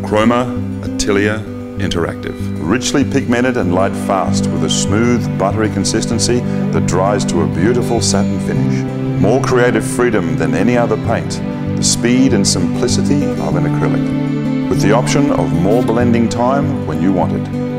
Chroma Atelier Interactive. Richly pigmented and light fast with a smooth, buttery consistency that dries to a beautiful satin finish. More creative freedom than any other paint. The speed and simplicity of an acrylic. With the option of more blending time when you want it.